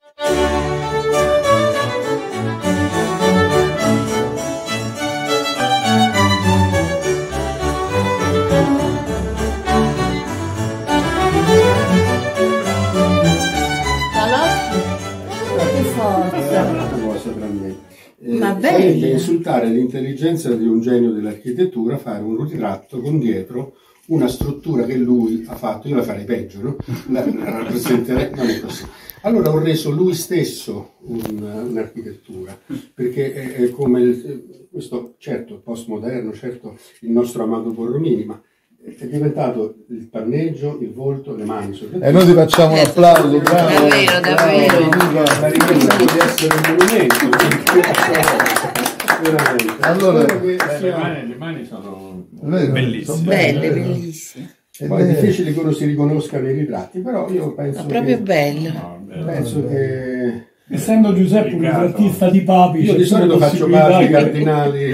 Sarebbe insultare l'intelligenza di un genio dell'architettura, fare un ritratto con dietro una struttura che lui ha fatto. Io la farei peggio, no? La rappresenterei, non è così. Allora ho reso lui stesso un'architettura, perché è come questo, certo, postmoderno, certo, il nostro amato Borromini, ma è diventato il panneggio, il volto, le mani. E noi ti facciamo un applauso, bravo. Davvero, davvero. La richiesta di essere un monumento. Allora, le mani sono bellissime. Belle, bellissime. Poi è difficile che uno si riconosca nei ritratti, però io penso proprio che, bello. penso che essendo Giuseppe un ritrattista di papi, io di solito faccio papi, cardinali,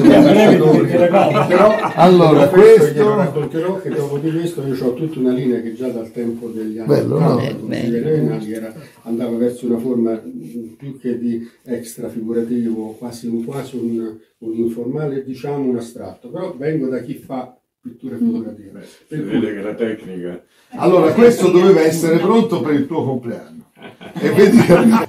però allora questo racconterò che dopo di questo io ho tutta una linea che già dal tempo degli anni bello, no? Andava verso una forma più che di extra figurativo, quasi un informale, diciamo un astratto, però vengo da chi fa pittura figurativa. Si vede che la tecnica. Allora questo doveva essere pronto per il tuo compleanno. E vedi che...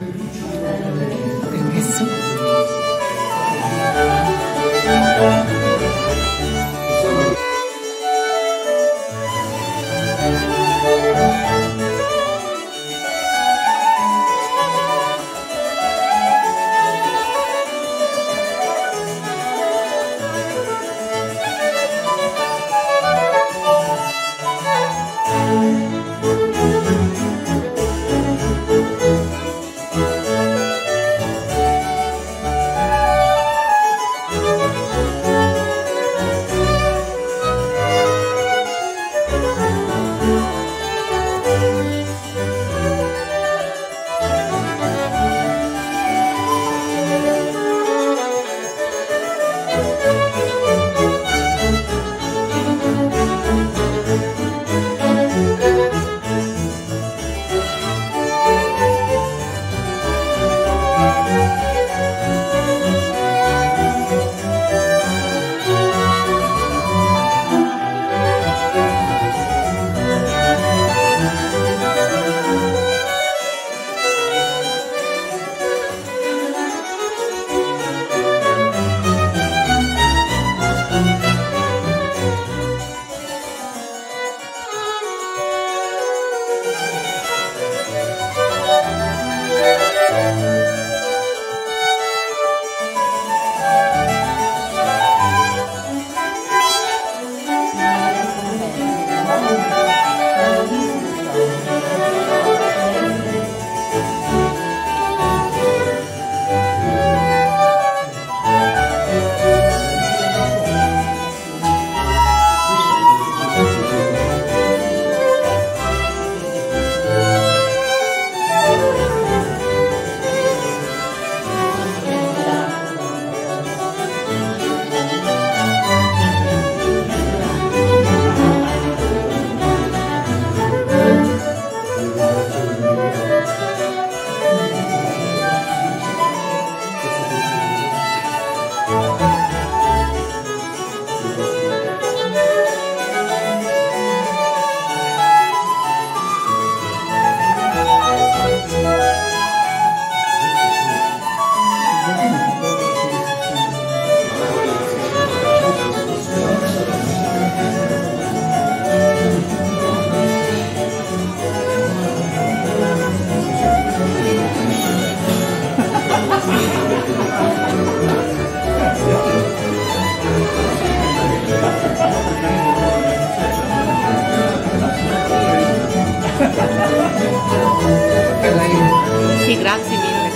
Sì, grazie mille,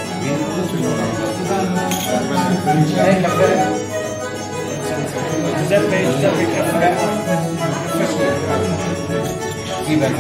grazie. Giuseppe il caffè. Sì, perché